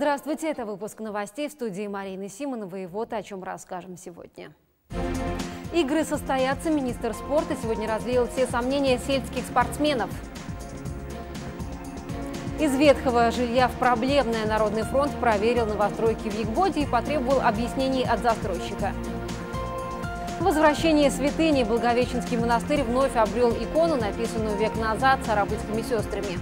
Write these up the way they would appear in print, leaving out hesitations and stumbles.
Здравствуйте, это выпуск новостей в студии Марины Симоновой. И вот о чем расскажем сегодня. Игры состоятся. Министр спорта сегодня развеял все сомнения сельских спортсменов. Из ветхого жилья в проблемное Народный фронт проверил новостройки в Ягбоде и потребовал объяснений от застройщика. Возвращение святыни. Благовещенский монастырь вновь обрел икону, написанную век назад царапытскими сестрами.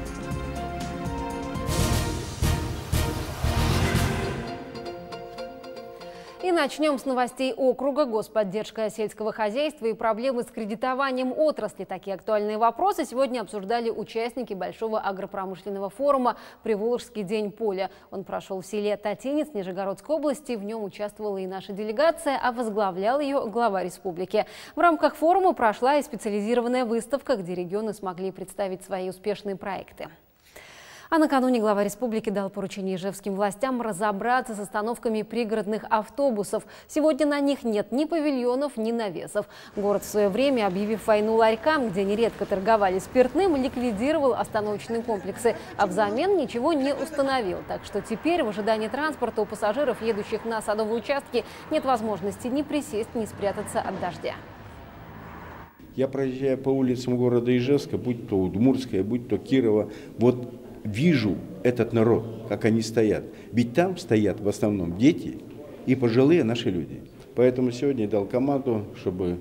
И начнем с новостей округа. Господдержка сельского хозяйства и проблемы с кредитованием отрасли. Такие актуальные вопросы сегодня обсуждали участники Большого агропромышленного форума «Приволжский день поля». Он прошел в селе Татинец Нижегородской области. В нем участвовала и наша делегация, а возглавлял ее глава республики. В рамках форума прошла и специализированная выставка, где регионы смогли представить свои успешные проекты. А накануне глава республики дал поручение ижевским властям разобраться с остановками пригородных автобусов. Сегодня на них нет ни павильонов, ни навесов. Город в свое время, объявив войну ларькам, где нередко торговали спиртным, ликвидировал остановочные комплексы, а взамен ничего не установил. Так что теперь в ожидании транспорта у пассажиров, едущих на садовые участки, нет возможности ни присесть, ни спрятаться от дождя. Я проезжаю по улицам города Ижевска, будь то Удмуртская, будь то Кирова, вот вижу этот народ, как они стоят. Ведь там стоят в основном дети и пожилые наши люди. Поэтому сегодня я дал команду, чтобы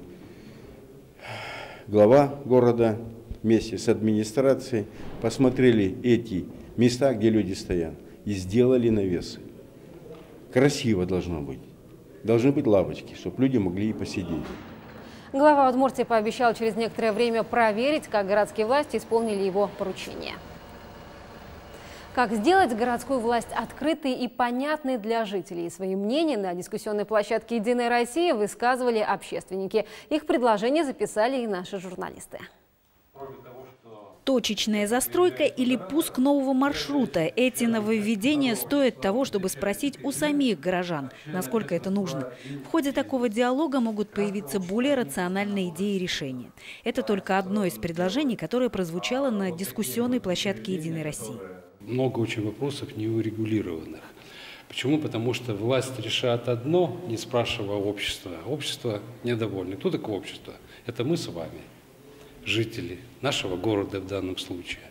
глава города вместе с администрацией посмотрели эти места, где люди стоят, и сделали навесы. Красиво должно быть. Должны быть лавочки, чтобы люди могли и посидеть. Глава Удмуртии пообещал через некоторое время проверить, как городские власти исполнили его поручение. Как сделать городскую власть открытой и понятной для жителей? Свои мнения на дискуссионной площадке «Единая Россия» высказывали общественники. Их предложения записали и наши журналисты. Точечная застройка или пуск нового маршрута. Эти нововведения стоят того, чтобы спросить у самих горожан, насколько это нужно. В ходе такого диалога могут появиться более рациональные идеи и решения. Это только одно из предложений, которое прозвучало на дискуссионной площадке «Единой России». Много очень вопросов неурегулированных. Почему? Потому что власть решает одно, не спрашивая общества. Общество недовольно. Кто такое общество? Это мы с вами, жители нашего города в данном случае.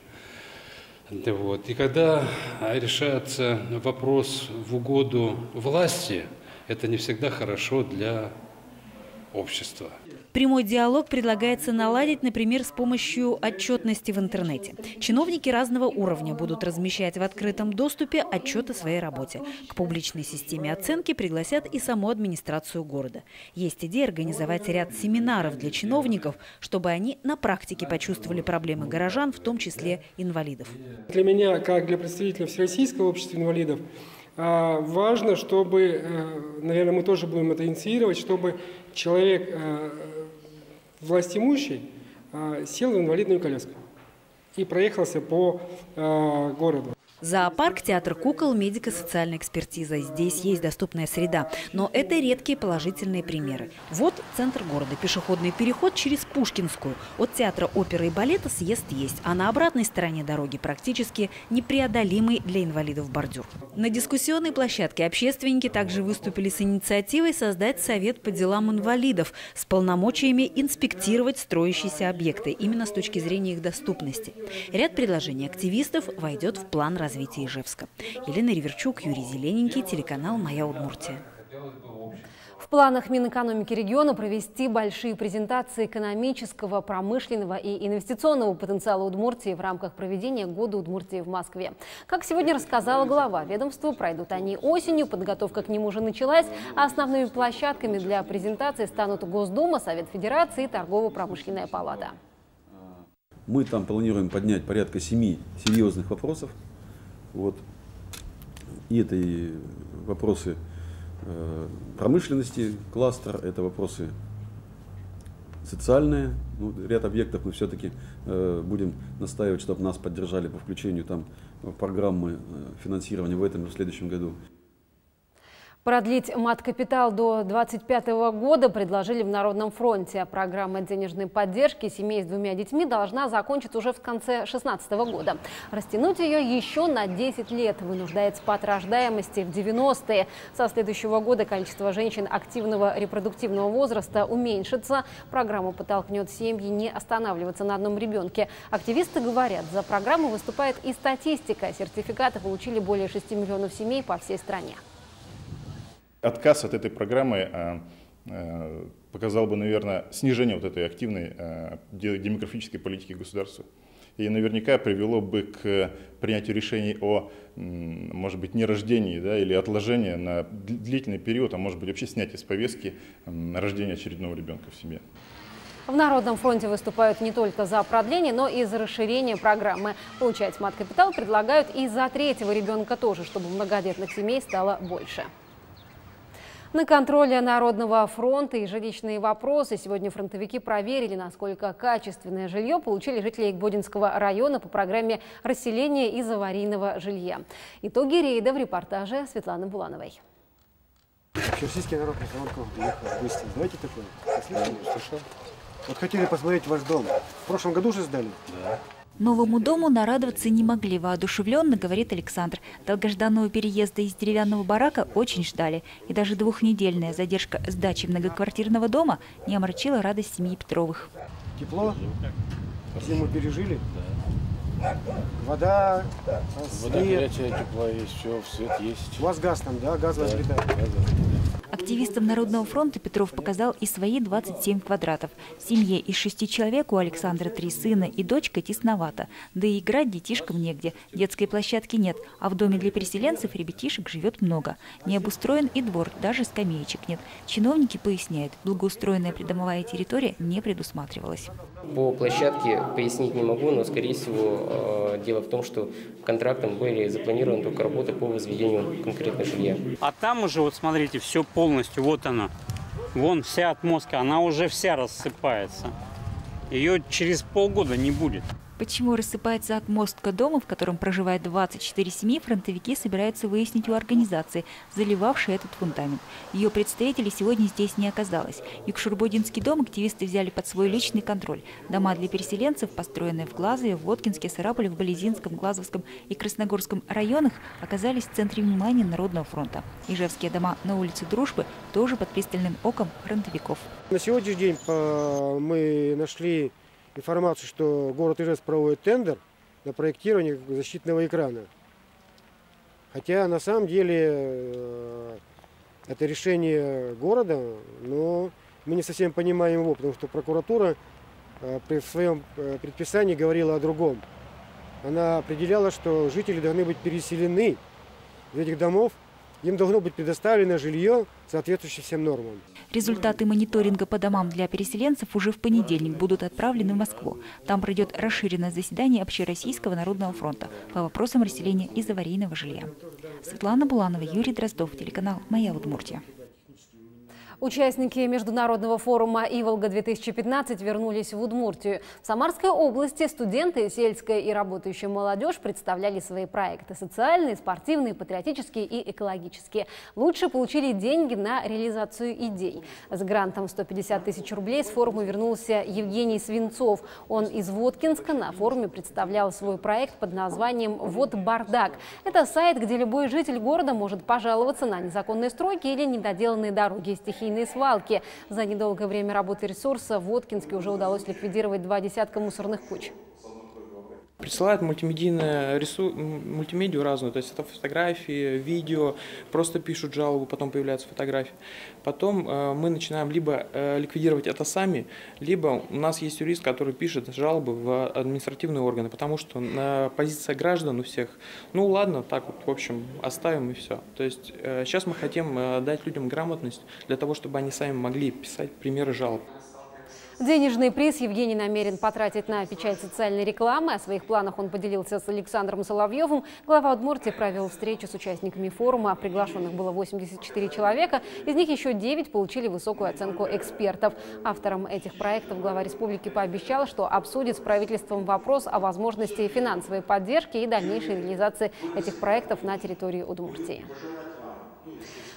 Вот. И когда решается вопрос в угоду власти, это не всегда хорошо для общества. Прямой диалог предлагается наладить, например, с помощью отчетности в интернете. Чиновники разного уровня будут размещать в открытом доступе отчет о своей работе. К публичной системе оценки пригласят и саму администрацию города. Есть идея организовать ряд семинаров для чиновников, чтобы они на практике почувствовали проблемы горожан, в том числе инвалидов. Для меня, как для представителя Всероссийского общества инвалидов, важно, чтобы, наверное, мы тоже будем это инициировать, чтобы человек властимущий сел в инвалидную коляску и проехался по городу. Зоопарк, театр кукол, медико-социальная экспертиза. Здесь есть доступная среда. Но это редкие положительные примеры. Вот центр города. Пешеходный переход через Пушкинскую. От театра оперы и балета съезд есть. А на обратной стороне дороги практически непреодолимый для инвалидов бордюр. На дискуссионной площадке общественники также выступили с инициативой создать совет по делам инвалидов с полномочиями инспектировать строящиеся объекты, именно с точки зрения их доступности. Ряд предложений активистов войдет в план развития Ижевска. Елена Риверчук, Юрий Зелененький, телеканал «Моя Удмуртия». В планах Минэкономики региона провести большие презентации экономического, промышленного и инвестиционного потенциала Удмуртии в рамках проведения Года Удмуртии в Москве. Как сегодня рассказала глава ведомства, пройдут они осенью, подготовка к ним уже началась, а основными площадками для презентации станут Госдума, Совет Федерации и Торгово-промышленная палата. Мы там планируем поднять порядка 7 серьезных вопросов. Вот. И это и вопросы промышленности, кластер, это вопросы социальные. Ну, ряд объектов мы все-таки будем настаивать, чтобы нас поддержали по включению там в программы финансирования в этом и в следующем году. Продлить мат-капитал до 2025 года предложили в Народном фронте. Программа денежной поддержки семей с 2 детьми должна закончиться уже в конце 2016 года. Растянуть ее еще на 10 лет вынуждает спад рождаемости в 90-е. Со следующего года количество женщин активного репродуктивного возраста уменьшится. Программа подтолкнет семьи не останавливаться на одном ребенке. Активисты говорят, за программу выступает и статистика. Сертификаты получили более 6 миллионов семей по всей стране. Отказ от этой программы показал бы, наверное, снижение вот этой активной демографической политики государства. И наверняка привело бы к принятию решений о, может быть, нерождении, да, или отложении на длительный период, а может быть вообще снятие с повестки рождения очередного ребенка в семье. В Народном фронте выступают не только за продление, но и за расширение программы. Получать мат-капитал предлагают и за 3-го ребенка тоже, чтобы многодетных семей стало больше. На контроле Народного фронта и жилищные вопросы сегодня фронтовики проверили, насколько качественное жилье получили жители Игбодинского района по программе расселения из аварийного жилья. Итоги рейда в репортаже Светланы Булановой. Российский народ на фронт доехал в гости. Знаете такое? Слышал? Вот хотели посмотреть ваш дом. В прошлом году же сдали? Да. Новому дому нарадоваться не могли, воодушевленно, говорит Александр. Долгожданного переезда из деревянного барака очень ждали. И даже 2-недельная задержка сдачи многоквартирного дома не омрачила радость семьи Петровых. Тепло? Зиму пережили? Да. Вода, свет. Вода горячая, тепло есть, все, свет есть. У вас газ там, да? Газовая плита? Активистам Народного фронта Петров показал и свои 27 квадратов. В семье из 6 человек у Александра 3 сына и дочка тесновато. Да и играть детишкам негде. Детской площадки нет, а в доме для переселенцев ребятишек живет много. Не обустроен и двор, даже скамеечек нет. Чиновники поясняют, благоустроенная придомовая территория не предусматривалась. По площадке пояснить не могу, но, скорее всего, дело в том, что контрактом были запланированы только работы по возведению конкретного жилья. А там уже, вот смотрите, все полностью, вот она. Вон вся отмостка, она уже вся рассыпается. Ее через полгода не будет. Почему рассыпается отмостка дома, в котором проживает 24 семьи, фронтовики собираются выяснить у организации, заливавшей этот фундамент. Ее представителей сегодня здесь не оказалось. Югшурбодинский дом активисты взяли под свой личный контроль. Дома для переселенцев, построенные в Глазове, в Воткинске, Сарапуле, в Болезинском, Глазовском и Красногорском районах, оказались в центре внимания Народного фронта. Ижевские дома на улице Дружбы тоже под пристальным оком фронтовиков. На сегодняшний день мы нашли информацию, что город Ижевск проводит тендер на проектирование защитного экрана. Хотя на самом деле это решение города, но мы не совсем понимаем его, потому что прокуратура в своем предписании говорила о другом. Она определяла, что жители должны быть переселены из этих домов, им должно быть предоставлено жилье, соответствующее всем нормам. Результаты мониторинга по домам для переселенцев уже в понедельник будут отправлены в Москву. Там пройдет расширенное заседание Общероссийского народного фронта по вопросам расселения из аварийного жилья. Светлана Буланова, Юрий Дроздов, телеканал «Моя Удмуртия». Участники международного форума «Иволга-2015» вернулись в Удмуртию. В Самарской области студенты, сельская и работающая молодежь представляли свои проекты – социальные, спортивные, патриотические и экологические. Лучше получили деньги на реализацию идей. С грантом 150 тысяч рублей с форума вернулся Евгений Свинцов. Он из Воткинска на форуме представлял свой проект под названием «Вот бардак». Это сайт, где любой житель города может пожаловаться на незаконные стройки или недоделанные дороги и стихийные свалки. За недолгое время работы ресурса в Воткинске уже удалось ликвидировать 20 мусорных куч. Присылают мультимедию разную, то есть это фотографии, видео, просто пишут жалобу, потом появляются фотографии. Потом мы начинаем либо ликвидировать это сами, либо у нас есть юрист, который пишет жалобы в административные органы, потому что позиция граждан у всех, ну ладно, так вот, в общем, оставим и все. То есть сейчас мы хотим дать людям грамотность для того, чтобы они сами могли писать примеры жалоб. Денежный приз Евгений намерен потратить на печать социальной рекламы. О своих планах он поделился с Александром Соловьевым. Глава Удмуртии провел встречу с участниками форума. Приглашенных было 84 человека. Из них еще 9 получили высокую оценку экспертов. Авторам этих проектов глава республики пообещал, что обсудит с правительством вопрос о возможности финансовой поддержки и дальнейшей реализации этих проектов на территории Удмуртии.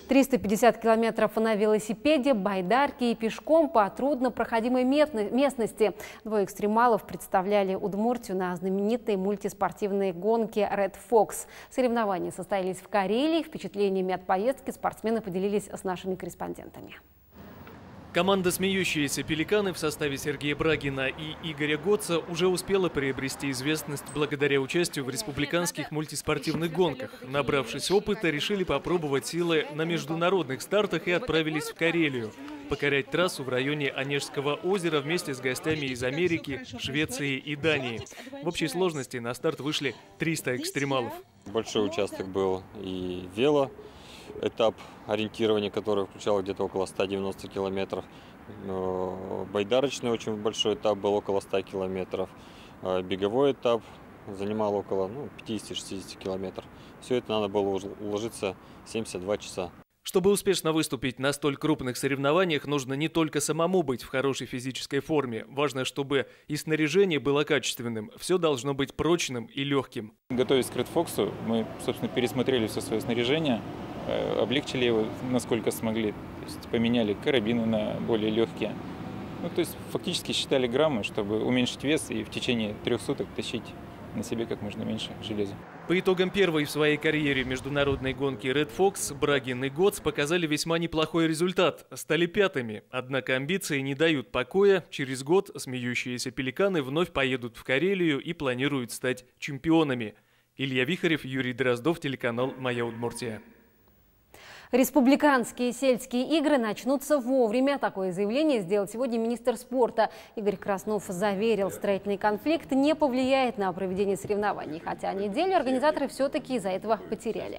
350 километров на велосипеде, байдарке и пешком по труднопроходимой местности. Двое экстремалов представляли Удмуртию на знаменитой мультиспортивной гонке Red Fox. Соревнования состоялись в Карелии. Впечатлениями от поездки спортсмены поделились с нашими корреспондентами. Команда «Смеющиеся пеликаны» в составе Сергея Брагина и Игоря Готца уже успела приобрести известность благодаря участию в республиканских мультиспортивных гонках. Набравшись опыта, решили попробовать силы на международных стартах и отправились в Карелию покорять трассу в районе Онежского озера вместе с гостями из Америки, Швеции и Дании. В общей сложности на старт вышли 300 экстремалов. Большой участок был и этап ориентирования, который включал где-то около 190 километров. Байдарочный очень большой этап был около 100 километров. Беговой этап занимал около 50-60 километров. Все это надо было уложиться 72 часа. Чтобы успешно выступить на столь крупных соревнованиях, нужно не только самому быть в хорошей физической форме. Важно, чтобы и снаряжение было качественным. Все должно быть прочным и легким. Готовясь к Red Fox, мы, собственно, пересмотрели все свое снаряжение, облегчили его, насколько смогли. То есть поменяли карабины на более легкие. То есть фактически считали граммы, чтобы уменьшить вес и в течение 3 суток тащить на себе как можно меньше железа. По итогам первой в своей карьере международной гонки Red Fox Брагин и Готц показали весьма неплохой результат. Стали 5-ми. Однако амбиции не дают покоя. Через год «Смеющиеся пеликаны» вновь поедут в Карелию и планируют стать чемпионами. Илья Вихарев, Юрий Дроздов, телеканал «Моя Удмуртия». Республиканские сельские игры начнутся вовремя. Такое заявление сделал сегодня министр спорта. Игорь Краснов заверил, строительный конфликт не повлияет на проведение соревнований. Хотя неделю организаторы все-таки из-за этого потеряли.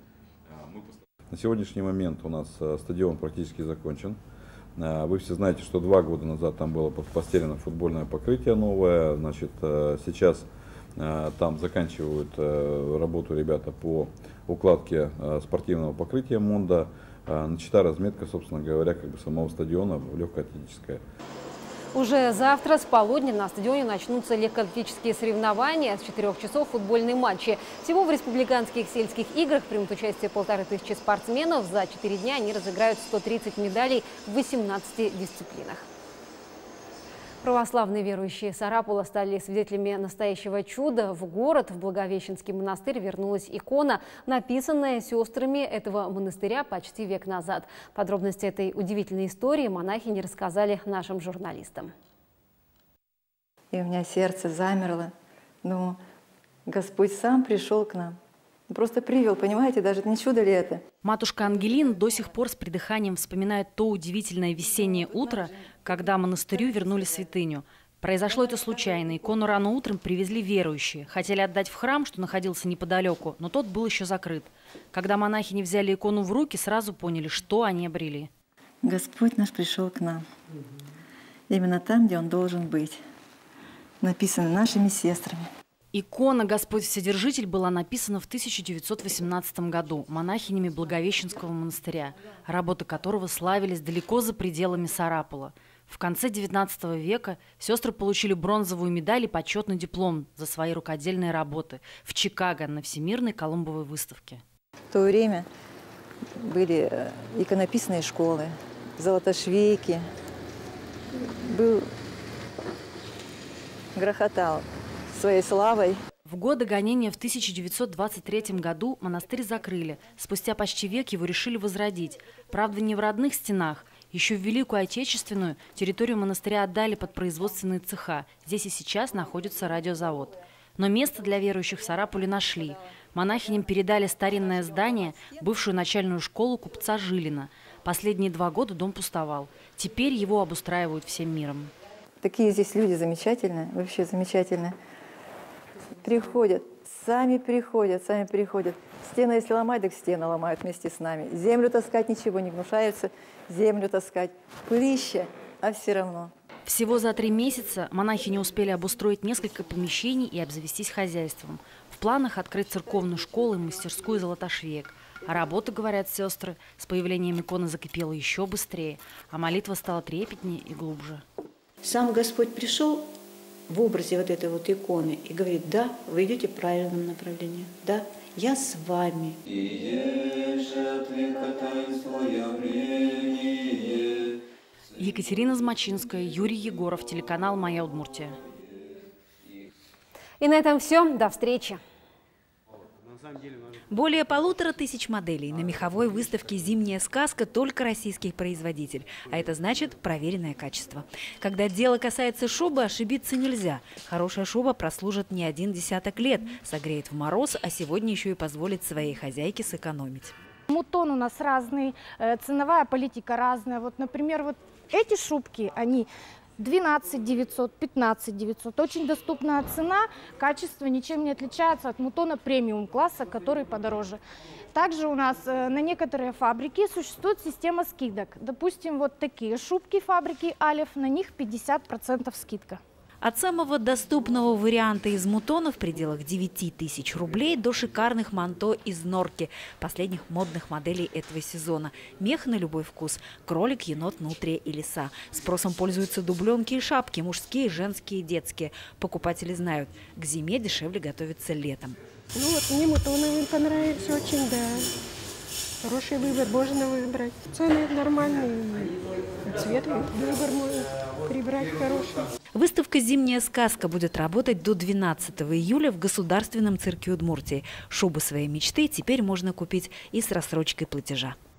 На сегодняшний момент у нас стадион практически закончен. Вы все знаете, что 2 года назад там было постелено футбольное покрытие новое. Значит, сейчас там заканчивают работу ребята по укладке спортивного покрытия Монда. Начата разметка, собственно говоря, самого стадиона легкоатлетическая. Уже завтра с полудня на стадионе начнутся легкоатлетические соревнования. С 4 часов футбольные матчи. Всего в республиканских сельских играх примут участие 1500 спортсменов. За 4 дня они разыграют 130 медалей в 18 дисциплинах. Православные верующие Сарапула стали свидетелями настоящего чуда. В город, в Благовещенский монастырь, вернулась икона, написанная сестрами этого монастыря почти век назад. Подробности этой удивительной истории монахини рассказали нашим журналистам. И у меня сердце замерло. Но Господь сам пришел к нам. Просто привел, понимаете, даже не чудо ли это? Матушка Ангелина до сих пор с придыханием вспоминает то удивительное весеннее утро, когда монастырю вернули святыню. Произошло это случайно. Икону рано утром привезли верующие. Хотели отдать в храм, что находился неподалеку, но тот был еще закрыт. Когда монахини взяли икону в руки, сразу поняли, что они обрели. Господь наш пришел к нам. Именно там, где Он должен быть. Написано нашими сестрами. Икона «Господь Вседержитель» была написана в 1918 году монахинями Благовещенского монастыря, работы которого славились далеко за пределами Сарапула. В конце XIX века сестры получили бронзовую медаль и почетный диплом за свои рукодельные работы в Чикаго на Всемирной Колумбовой выставке. В то время были иконописные школы, золотошвейки. Грохотал своей славой. В годы гонения в 1923 году монастырь закрыли. Спустя почти век его решили возродить. Правда, не в родных стенах. Еще в Великую Отечественную территорию монастыря отдали под производственные цеха. Здесь и сейчас находится радиозавод. Но место для верующих в Сарапуле нашли. Монахиням передали старинное здание, бывшую начальную школу купца Жилина. Последние 2 года дом пустовал. Теперь его обустраивают всем миром. Такие здесь люди замечательные, вообще замечательные. Приходят, сами приходят. Стены, если ломать, так стены ломают вместе с нами. Землю таскать ничего не гнушаются, землю таскать. Пылище, а все равно. Всего за 3 месяца монахини успели обустроить несколько помещений и обзавестись хозяйством. В планах открыть церковную школу и мастерскую золотошвеек. А работа, говорят сестры, с появлением иконы закипела еще быстрее, а молитва стала трепетнее и глубже. Сам Господь пришел в образе вот этой вот иконы и говорит: да, вы идете в правильном направлении, да, я с вами. Екатерина Змачинская, Юрий Егоров, телеканал «Моя Удмуртия». И на этом все. До встречи. Более 1500 моделей на меховой выставке «Зимняя сказка» только российских производителей. А это значит проверенное качество. Когда дело касается шубы, ошибиться нельзя. Хорошая шуба прослужит не один десяток лет, согреет в мороз, а сегодня еще и позволит своей хозяйке сэкономить. Мутон у нас разный, ценовая политика разная. Вот, например, вот эти шубки, они 12 900, 15 900. Очень доступная цена, качество ничем не отличается от мутона премиум класса, который подороже. Также у нас на некоторые фабрики существует система скидок. Допустим, вот такие шубки фабрики Алев, на них 50% скидка. От самого доступного варианта из мутона в пределах 9000 рублей до шикарных манто из норки, последних модных моделей этого сезона. Мех на любой вкус – кролик, енот, нутрия и лиса. Спросом пользуются дубленки и шапки – мужские, женские, детские. Покупатели знают – к зиме дешевле готовиться летом. Ну вот мне мутоновые понравились очень, да. Хороший выбор, можно выбрать. Цены нормальные, цвет выбор можно прибрать хороший. Выставка «Зимняя сказка» будет работать до 12 июля в Государственном цирке Удмуртии. Шубы своей мечты теперь можно купить и с рассрочкой платежа.